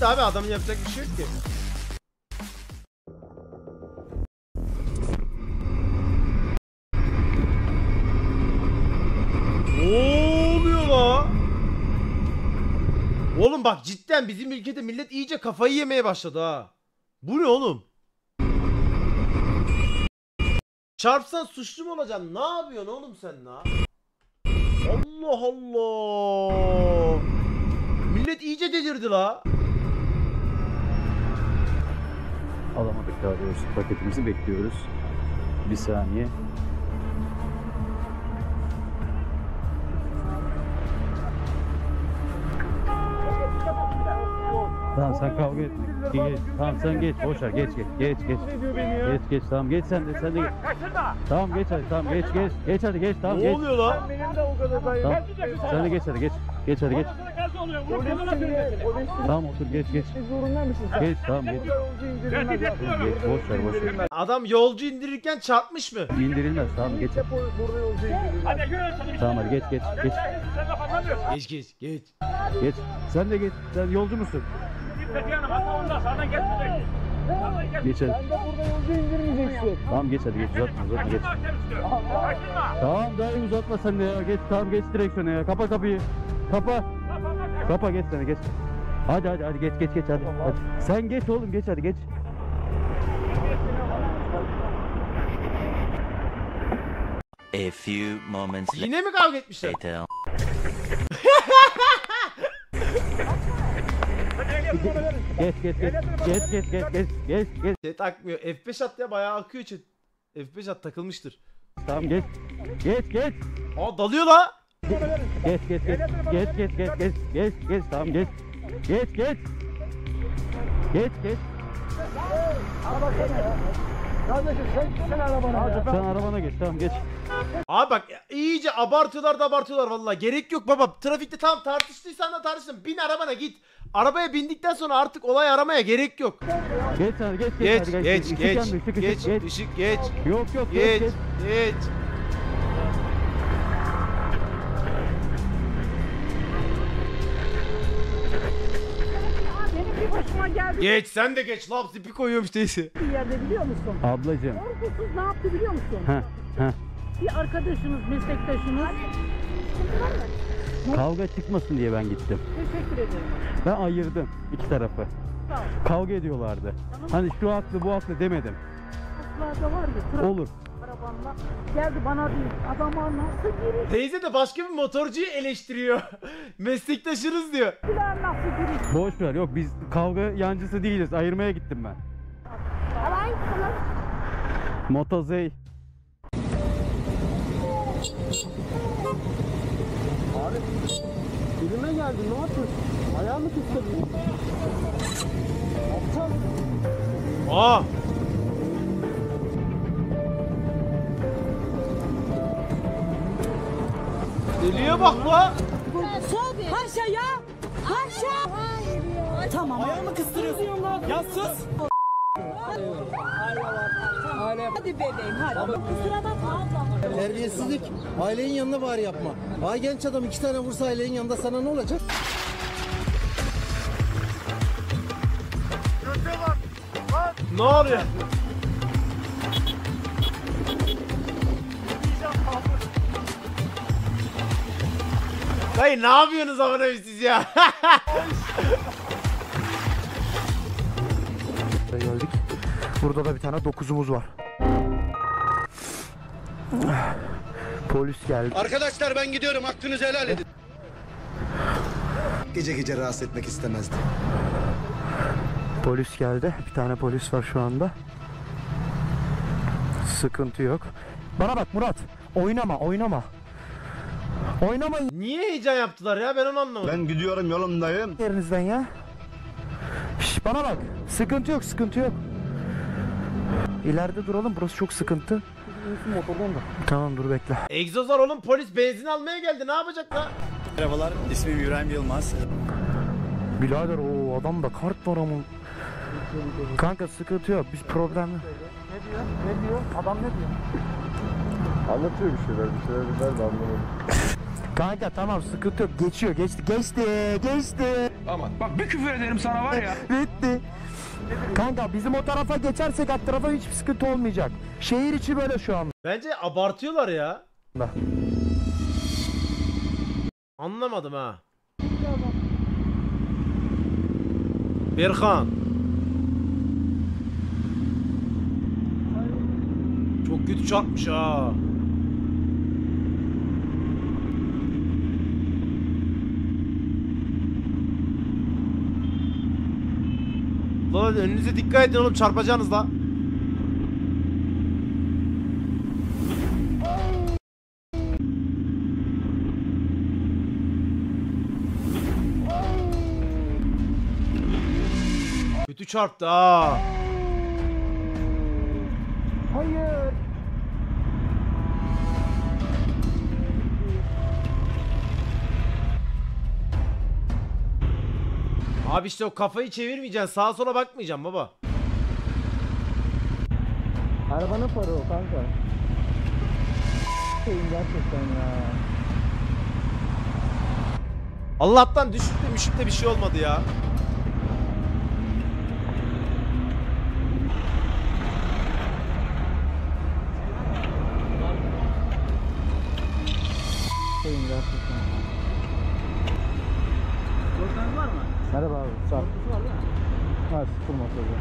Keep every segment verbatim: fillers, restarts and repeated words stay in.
gitti abi, adamın yapacak bir şey yok ki. Ne oluyor la? Oğlum bak cidden bizim ülkede millet iyice kafayı yemeye başladı ha. Bu ne oğlum? Çarpsan suçlu mu olacaksın? Ne yapıyorsun oğlum sen la? Allah Allah. Millet iyice delirdi la. Alamadık daha doğrusu. Paketimizi bekliyoruz. Bir saniye. Tamam sen kavga et. Geç. Tamam sen geç. Boş ver. Geç geç. Geç geç. Geç geç. Tamam geç sen de sen de geç. Tamam geç hadi. Tamam geç geç. Geç hadi geç. Tamam geç. Ne oluyor la? Tamam. Sen de geç hadi geç. Geç hadi geç. Tamam otur geç geç. Geç tamam geç. Geç boş ver boş ver. Adam yolcu indirirken çarpmış mı? İndirilmez tamam geç. Tamam hadi geç geç geç. Geç geç geç. Geç. Sen de geç. Sen yolcu musun? Geç hadi. Sen de burada yolcu indirmeyeceksin. Tamam geç hadi geç uzatma uzatma geç. Tamam daha iyi uzatma sen de ya. Geç tamam geç direksiyona ya. Kapa kapıyı. Kapa. Kapa geç sen de geç. Hadi hadi hadi geç geç geç hadi. hadi. Sen geç oğlum geç hadi geç. A few moments Yine mi kavga etmişler? later. Geç geç geç. Geç geç geç geç geç geç. Şey takmıyor. F beş at ya, bayağı akıyor için. F beş at takılmıştır. Tamam geç. Geç geç. Aa dalıyor la. Geç geç geç. Geç geç geç geç. Geç geç tamam geç. Geç geç. Geç geç. Kardeşim sen, sen arabana ya. Sen arabana geç tamam geç. Abi bak iyice abartıyorlar da abartıyorlar vallahi. Gerek yok baba. Trafikte tam tartıştıysan da tartışsın. Bin arabana git. Arabaya bindikten sonra artık olay aramaya gerek yok. Geç hadi geç geç. Geç hadi, geç Işık geç. yandı, ışık, Geç ışık, geç. ışık geç. Yok yok Geç geç. geç. Benim bir başıma geldi Geç sen de geç. Laps ipi koyuyormuş teyze. bir yerde biliyor musun? Ablacığım. Korkusuz ne yaptı biliyor musun? Heh heh. Bir arkadaşınız, meslektaşınız. Kavga çıkmasın diye ben gittim. Teşekkür ederim. Ben ayırdım iki tarafı. Sağ ol. Kavga ediyorlardı. Hani şu haklı bu haklı demedim. Aslarda var ya, trafik Olur. arabanla geldi bana değil. Adama nasıl giriş? Teyze de başka bir motorcuyu eleştiriyor. Meslektaşınız diyor. Bilen nasıl giriş? Boş ver yok biz kavga yancısı değiliz. Ayırmaya gittim ben. Alay sana. Motozey. Abi dilime geldi ne yapıyorsun? Ayağımı tuttu. Aptal. Aa. Deliye bak la. Paşa ya! Paşa! Tamam. Ayağımı kıstırıyorsun. Ya sus. Hadi bebeğim hadi. Kusura bakma abla. Terbiyesizlik. Ailenin yanında bari yapma. Ay genç adam iki tane vursa ailenin yanında sana ne olacak? Ne oluyor? Dayı ne yapıyorsunuz amına koyayım siz ya? Geldik. Burada da bir tane dokuzumuz var. Polis geldi. Arkadaşlar ben gidiyorum, hakkınızı helal edin. Gece gece rahatsız etmek istemezdim. Polis geldi. Bir tane polis var şu anda. Sıkıntı yok. Bana bak Murat. Oynama oynama. Oynama Niye heyecan yaptılar ya, ben onu anlamadım. Ben gidiyorum, yolumdayım. yerinizden ya. Şş, bana bak. Sıkıntı yok sıkıntı yok. İleride duralım, burası çok sıkıntı. Motordan da. Tamam dur bekle. Egzoz var oğlum, polis benzin almaya geldi, ne yapacak lan? Merhabalar, ismim İbrahim Yılmaz. Birader o adamda kart var ama. Kanka sıkıntı yok, biz problem yok. Ne diyor? Ne diyor? Adam ne diyor? Anlatıyor bir şeyler, bir şeyler güzel de anlamadım. Kanka tamam sıkıntı yok. Geçiyor. Geçti. Geçti. Geçti. Aman bak bir küfür ederim sana var ya. Bitti. Kanka bizim o tarafa geçersek alt tarafa hiçbir sıkıntı olmayacak. Şehir içi böyle şu anda. Bence abartıyorlar ya. Anlamadım ha. Berkan. Çok kötü çarpmış ha. Lan önünüze dikkat edin oğlum, çarpacaksınız la. Kötü çarptı ha. Hayır. Abi işte o kafayı çevirmeyeceksin, sağa sola bakmayacaksın baba. Arabanın farı o kanka. Şeyim gerçekten ya. Allah'tan düşükte müşükte bir şey olmadı ya. Şeyim gerçekten. Korkan var mı? Merhaba abi. Sağ ol. Ha sıkılmaz öyle.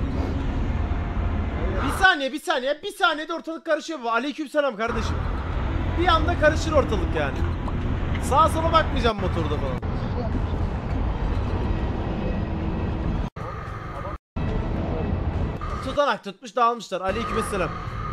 Bir saniye bir saniye bir saniyede ortalık karışıyor baba. Aleykümselam kardeşim. Bir anda karışır ortalık yani. Sağa sola bakmayacağım motorda falan. Tutanak tutmuş dağılmışlar. Aleykümselam.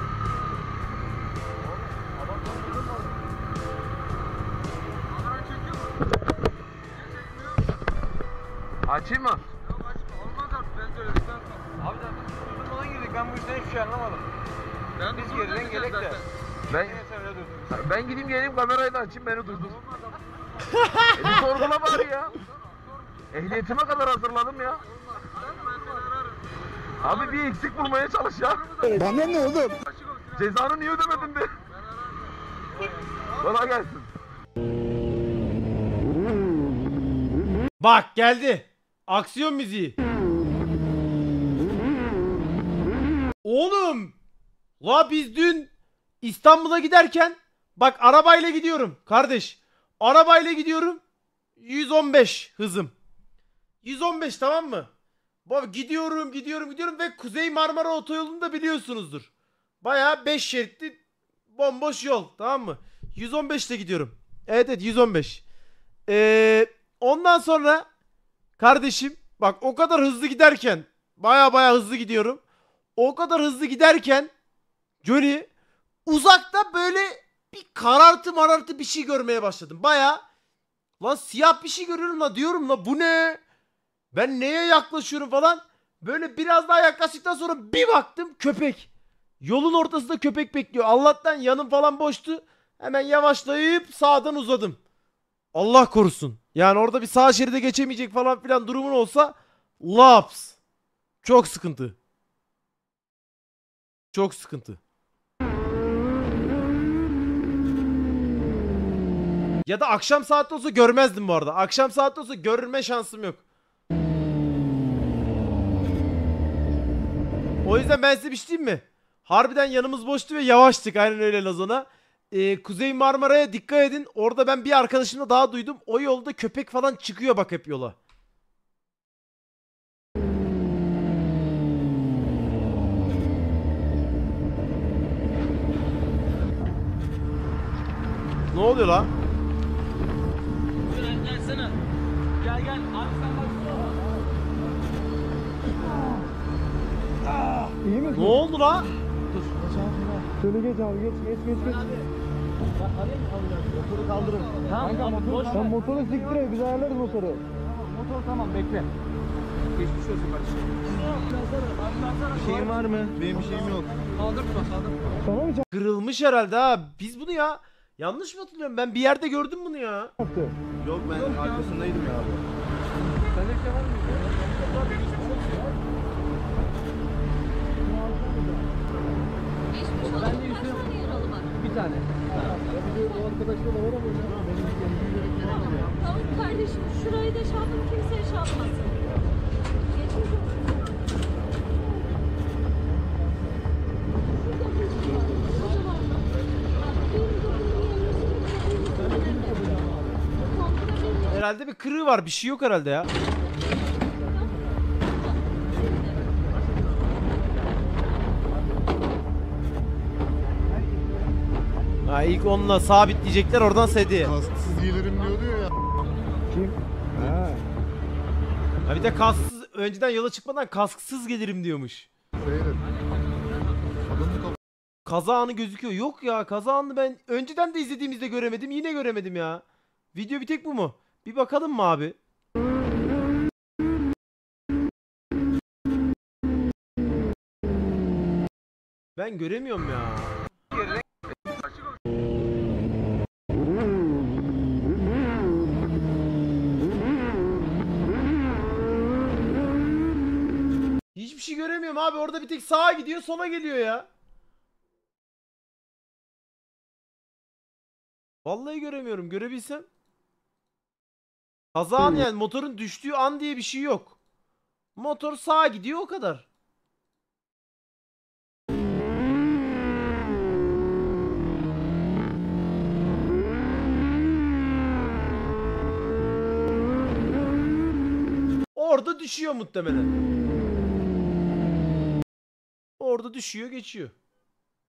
Açayım mı? Yok açma. Olmaz artık. Ben söyledikten sonra. Abi zaten durdurmadan girdik. Ben bu yüzden hiçbir şey anlamadım. Ben Biz geriden gelek de. Ben, ben gideyim geleyim kamerayı da açayım beni durdur. Beni sorgula bari ya. Ehliyetime kadar hazırladım ya. Abi bir eksik bulmaya çalış ya. Bana ne oğlum? Cezanı niye ödemedin be? Bana gelsin. Bak geldi. Aksiyon müziği. Oğlum. La biz dün İstanbul'a giderken bak arabayla gidiyorum kardeş. Arabayla gidiyorum. yüz on beş hızım. yüz on beş tamam mı? Bak gidiyorum gidiyorum gidiyorum ve Kuzey Marmara Otoyolu'nu da biliyorsunuzdur. Bayağı beş şeritli bomboş yol tamam mı? yüz on beşte gidiyorum. Evet evet yüz on beş. Ee, ondan sonra kardeşim bak o kadar hızlı giderken baya baya hızlı gidiyorum. O kadar hızlı giderken Johnny uzakta böyle bir karartı marartı bir şey görmeye başladım. Baya lan siyah bir şey görüyorum la diyorum la bu ne? Ben neye yaklaşıyorum falan. Böyle biraz daha yaklaştıktan sonra bir baktım köpek. Yolun ortasında köpek bekliyor. Allah'tan yanım falan boştu. Hemen yavaşlayıp sağdan uzadım. Allah korusun. Yani orada bir sağ şeride geçemeyecek falan filan durumun olsa laps. Çok sıkıntı. Çok sıkıntı. Ya da akşam saatte olsa görmezdim bu arada. Akşam saatte olsa görme şansım yok. O yüzden ben size bir şey diyeyim mi? Harbiden yanımız boştu ve yavaştık. Aynen öyle Lazona. Ee, Kuzey Marmara'ya dikkat edin. Orada ben bir arkadaşımla daha duydum. O yolda köpek falan çıkıyor bak hep yola. Ne oluyor lan? Gelsene. Gel gel. Abi sen İyi misin? Ne oldu lan? Şöyle geç abi geç geç geç geç. Motoru kaldırın. Tamam, kanka motor. Sen motoru siktir et biz ayarlarız motoru. Tamam motor tamam bekle. Geçmiş olsun kardeşim. Bir şeyin var mı? Benim bir şeyim yok. Kaldırma kaldırma. Tamam hiç Kırılmış herhalde ha. Biz bunu ya yanlış mı hatırlıyorum? Ben bir yerde gördüm bunu ya. yaptı. Yok ben arkasındaydım ya abi. Sende şey var mı? Ben de yüzüm bir tane. Bir de o arkadaşla da var ama benim şu- şurayı da şey yapın, kimseye şey yapmasın. Geçmiş olsun. Şurada bir şey var. Şurada var mı? Bak, benim dokunumun yanına sürüp Herhalde bir kırığı var. Bir şey yok herhalde ya. Ha, ilk onunla sabitleyecekler, oradan sediye. Kasksız gelirim diyordu ya. Kim? Ha. Ha bir de kasksız, önceden yola çıkmadan kasksız gelirim diyormuş. Seyret. Adamın kafası. Kaza anı gözüküyor. Yok ya, kaza anını ben önceden de izlediğimizde göremedim. Yine göremedim ya. Video bir tek bu mu? Bir bakalım mı abi? Ben göremiyorum ya. Hiçbir şey göremiyorum abi. Orada bir tek sağa gidiyor, sola geliyor ya. Vallahi göremiyorum. Görebilsem. Kaza anı, yani motorun düştüğü an diye bir şey yok. Motor sağa gidiyor, o kadar. Orada düşüyor muhtemelen. Orada düşüyor, geçiyor.